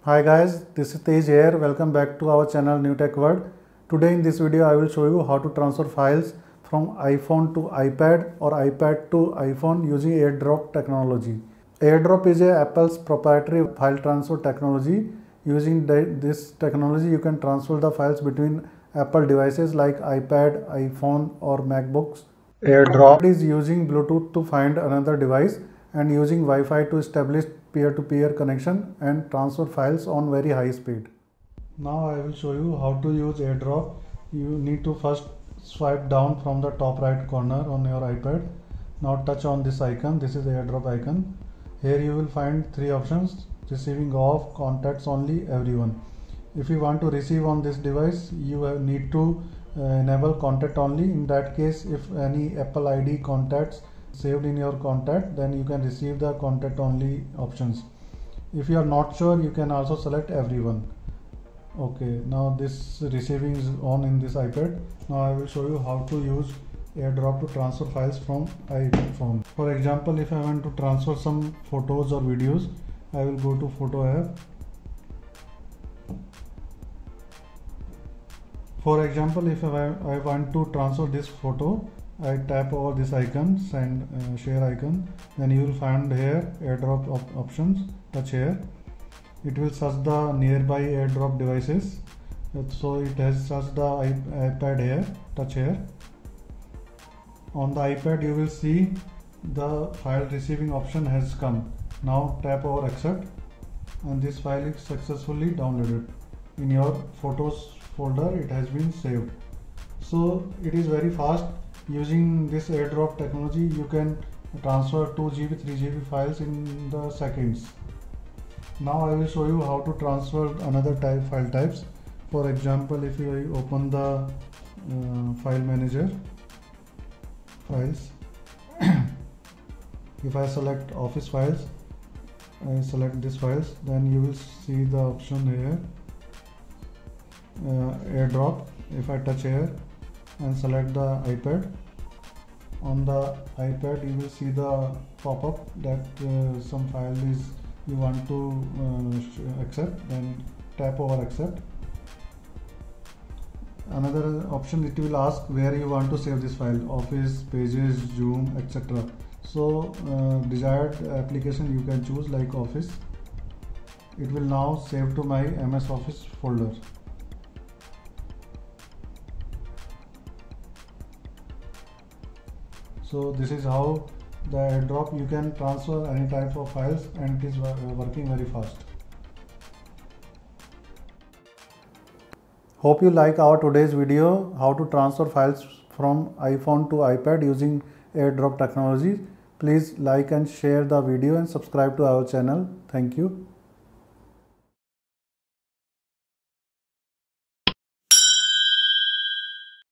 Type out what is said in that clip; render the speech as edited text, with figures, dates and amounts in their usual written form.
Hi guys, this is Tej here. Welcome back to our channel New Tech World. Today in this video I will show you how to transfer files from iPhone to iPad or iPad to iPhone using AirDrop technology. AirDrop is Apple's proprietary file transfer technology. Using this technology you can transfer the files between Apple devices like iPad, iPhone or MacBooks. AirDrop is using Bluetooth to find another device and using Wi-Fi to establish peer-to-peer connection and transfer files on very high speed. Now I will show you how to use AirDrop. You need to first swipe down from the top right corner on your iPad. Now touch on this icon. This is the AirDrop icon. Here you will find three options: receiving off, contacts only, everyone. If you want to receive on this device, you need to enable contact only. In that case, if any Apple ID contacts saved in your contact, then you can receive the contact only options. If you are not sure, you can also select everyone. Okay, now this receiving is on in this iPad. Now I will show you how to use AirDrop to transfer files from iPhone. For example, if I want to transfer some photos or videos, I will go to Photo app. For example, if I want to transfer this photo, I tap over this icon, send share icon, then you will find here AirDrop options. Touch here. It will search the nearby AirDrop devices. So it has searched the iPad here. Touch here. On the iPad you will see the file receiving option has come. Now tap over accept and this file is successfully downloaded. In your photos folder it has been saved. So it is very fast. Using this AirDrop technology you can transfer 2 GB 3 GB files in the seconds. Now I will show you how to transfer another file types. For example, if you open the file manager files, if I select office files, I select this files, then you will see the option here AirDrop. If I touch here and select the iPad, on the iPad you will see the pop-up that some file is you want to accept, then tap over accept. Another option, it will ask where you want to save this file: Office, Pages, Zoom, etc. So desired application you can choose, like Office. It will now save to my MS Office folder. So this is how the AirDrop you can transfer any type of files, and it is working very fast. Hope you like our today's video how to transfer files from iPhone to iPad using AirDrop technology. Please like and share the video and subscribe to our channel. Thank you.